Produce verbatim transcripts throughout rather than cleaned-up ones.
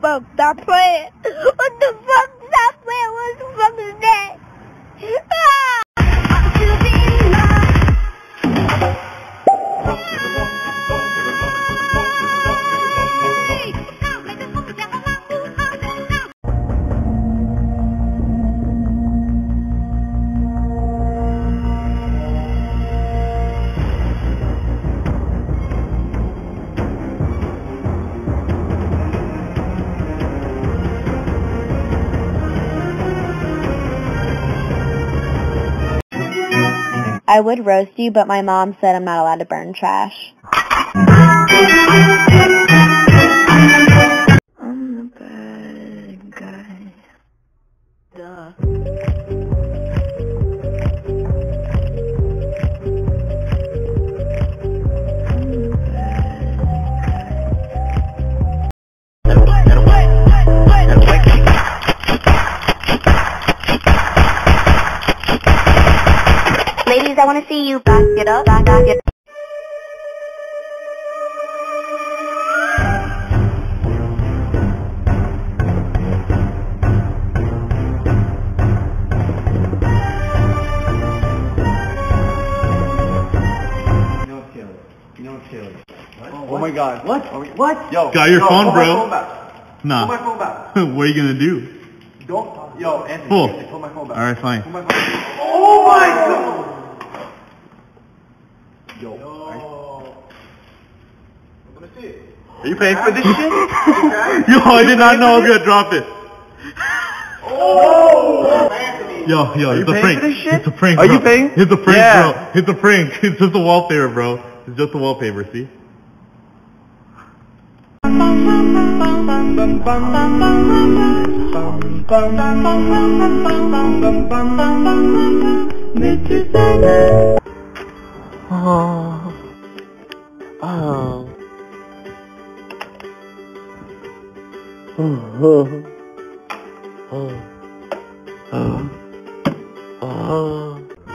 fuck? Stop playing. What the fuck? Stop playing. What the fuck is that? Ah! I would roast you, but my mom said I'm not allowed to burn trash. I'm the bad guy. Duh. Ladies, I want to see you back it up, back, back it up. No kill. No kill. What? Oh my god. What? Are we, what? Yo. Got your yo, phone, pull bro. My phone back. Nah. Pull my phone back. What are you gonna do? Don't. Yo, Anthony. Pull. Anthony, pull my phone back. Alright, fine. Pull my phone back. Oh my god. Yo. Yo. I'm gonna see it. Are you paying for this shit? Yo, I did not know I was gonna drop it. Oh, Anthony. Yo, yo, it's a prank. It's a prank, Are bro. you paying? It's a prank, Yeah. bro. It's a prank. It's just a wallpaper, bro. It's just a wallpaper, see? Oh. Oh. Oh. Oh. Oh. Oh.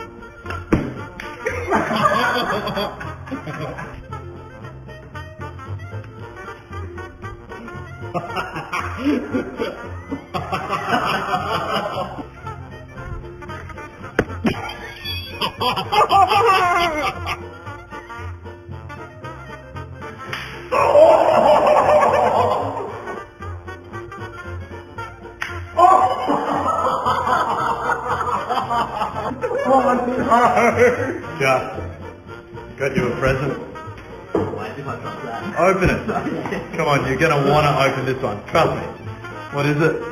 Yeah. Got you a present. Open it. Come on, you're gonna wanna open this one. Trust me. What is it?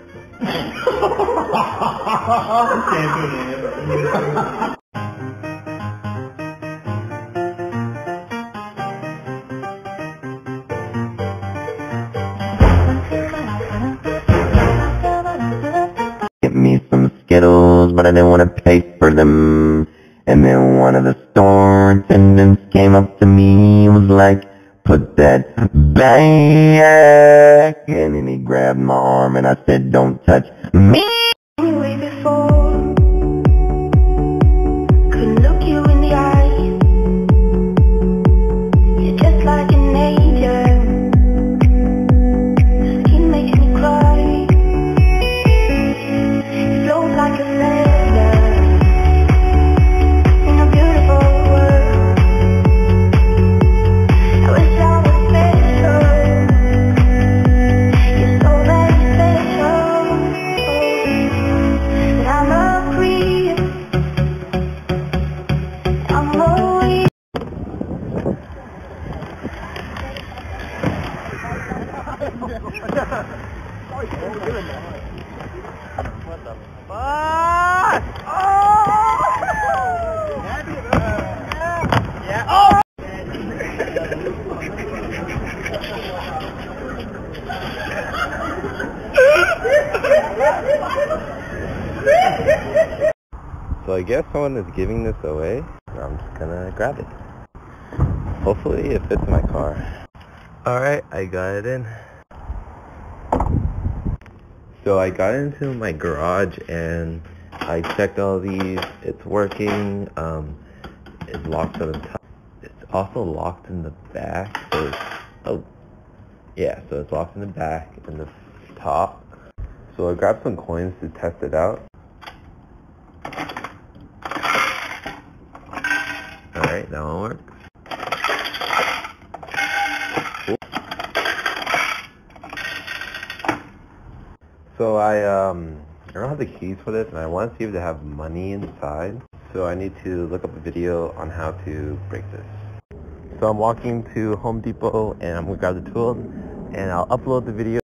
Get me some Skittles, but I didn't want to pay for them. And then one of the store attendants came up to me and was like, put that back. And then he grabbed my arm and I said, don't touch me. Anyway, before, could look you in the eye. You're just like an angel. Skin makes me cry. Flows like a feather in a beautiful world. I wish I was special. You're so very special. But I'm a creep. I'm a weep. So I guess someone is giving this away. I'm just gonna grab it. Hopefully it fits my car. Alright, I got it in. So I got into my garage and I checked all these. It's working. Um, it's locked on the top. It's also locked in the back. So it's, oh, Yeah, so it's locked in the back and the top. So I grabbed some coins to test it out. Alright, that one works. Cool. So I um I don't have the keys for this, and I want to see if they have money inside. So I need to look up a video on how to break this. So I'm walking to Home Depot and I'm gonna grab the tool and I'll upload the video.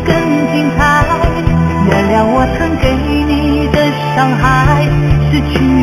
我曾给你的伤害，失去